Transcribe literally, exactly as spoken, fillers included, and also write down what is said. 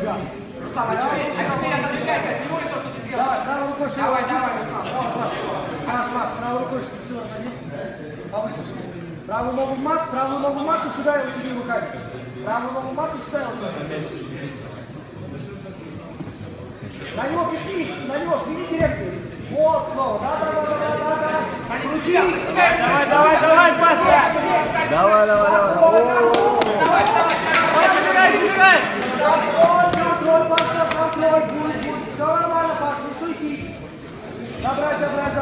ребят. Руслан, а теперь, а теперь отодвигайся, не может то, что ты сделал. Давай, правой рукой шире. Давай, давай, Руслан. Маш, Маш, правой рукой шире. Повыше. Правую ногу в мат, правую ногу в мат и сюда и утяни руками. Правую ногу в мат и сюда и утяни. На него пикни, на него, смени дирекцию. Вот, снова, да, да, да, да, да, да. Крутись. Давай, давай, давай, Паша. Давай, давай, давай. Давай, давай, давай, давай. Контроль, контроль, Паша, контроль, будет, будет. Все нормально, Паша, не суетись. Забрать, забрать.